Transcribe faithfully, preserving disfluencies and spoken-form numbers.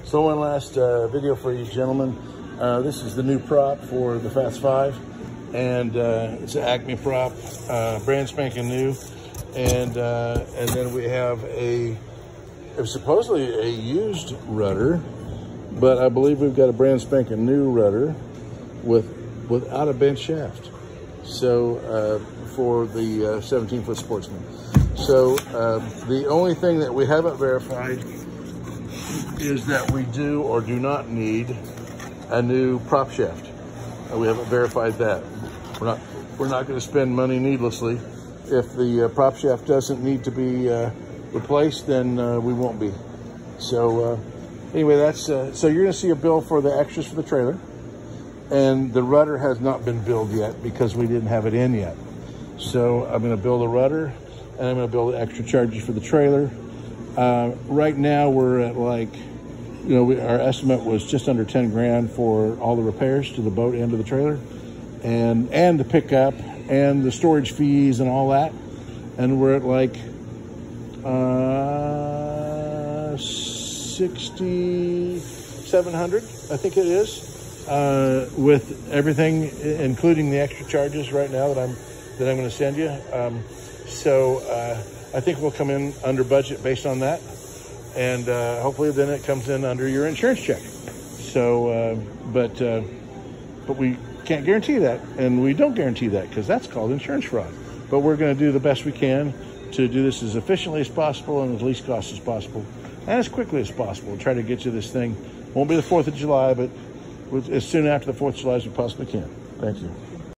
So one last uh, video for you gentlemen. Uh, this is the new prop for the Fast Five, and uh, it's an Acme prop, uh, brand spanking new. And uh, and then we have a, it was supposedly a used rudder, but I believe we've got a brand spanking new rudder with without a bent shaft. So uh, for the uh, seventeen foot Sportsman. So uh, the only thing that we haven't verified is that we do or do not need a new prop shaft. Uh, we haven't verified that. We're not we're not going to spend money needlessly. If the uh, prop shaft doesn't need to be uh, replaced, then uh, we won't be. So uh, anyway, that's uh, so you're going to see a bill for the extras for the trailer, and the rudder has not been billed yet because we didn't have it in yet. So I'm going to build a rudder, and I'm going to build extra charges for the trailer. Uh, right now we're at like, you know, we, our estimate was just under ten grand for all the repairs to the boat and to the trailer, and and the pickup and the storage fees and all that. And we're at like uh, sixty-seven hundred, I think it is, uh, with everything, including the extra charges right now that I'm that I'm going to send you. Um, so uh, I think we'll come in under budget based on that. And uh, hopefully then it comes in under your insurance check. So, uh, but uh, but we can't guarantee that, and we don't guarantee that because that's called insurance fraud. But we're going to do the best we can to do this as efficiently as possible and as least cost as possible and as quickly as possible. Try to get you this thing. Won't be the fourth of July, but as soon after the fourth of July as we possibly can. Thank you.